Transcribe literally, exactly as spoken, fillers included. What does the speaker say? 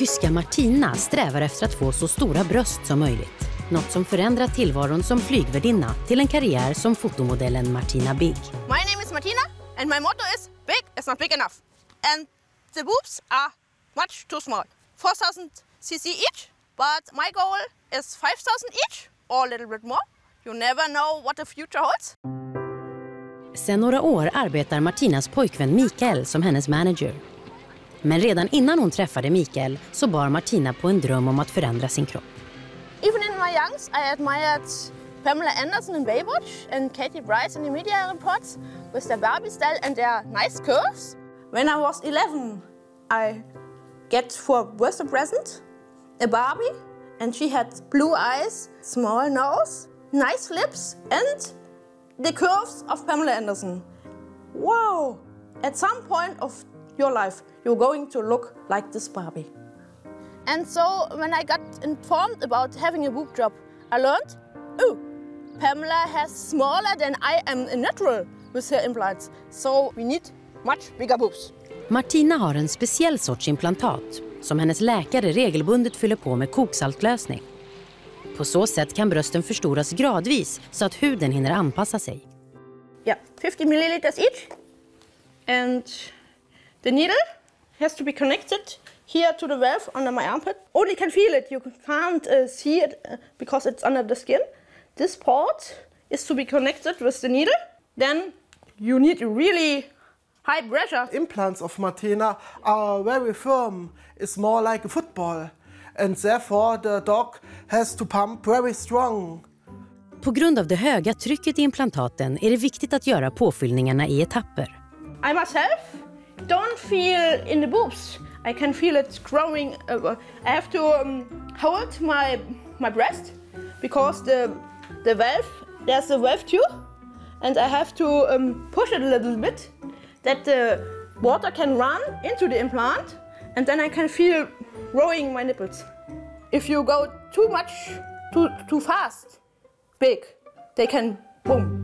tyska Martina strävar efter att få så stora bröst som möjligt. Något som förändrat tillvaron som flygvärdinna till en karriär som fotomodellen Martina Big. My name is Martina and my motto is big is not big enough. And the boobs are much too small. four thousand cc each, but my goal is five thousand each or a little bit more. You never know what the future holds. Sedan några år arbetar Martinas pojkvän Mikael som hennes manager. Men redan innan hon träffade Mikael så bar Martina på en dröm om att förändra sin kropp. Even in my youngs, I admired Pamela Anderson in Baywatch and Katie Price in the media reports with their Barbie style and their nice curves. When I was eleven, I get for birthday present a Barbie, and she had blue eyes, small nose, nice lips, and the curves of Pamela Anderson. Wow! At some point of your life, you're going to look like this Barbie. And so when I got informed about having a boob job, I learned, oh, Pamela has smaller than I am in natural with her implants. So we need much bigger boobs. Martina har en speciell sorts implantat som hennes läkare regelbundet fyller på med koksaltlösning. På så sätt kan brösten förstoras gradvis så att huden hinner anpassa sig. Yeah, fifty milliliters each. And the needle has to be connected here to the valve under my armpit. Only can feel it, you can't uh, see it uh, because it's under the skin. This part is to be connected with the needle. Then you need really high pressure. Implants of Martina are very firm. It's more like a football. And therefore the dog has to pump very strong. På grund av det höga trycket i implantaten är det viktigt att göra påfyllningarna i etapper. I myself don't feel in the boobs. I can feel it growing. Uh, I have to um, hold my my breast because the the valve, there's a valve too, and I have to um, push it a little bit that the water can run into the implant, and then I can feel growing my nipples. If you go too much, too too fast, big, they can boom.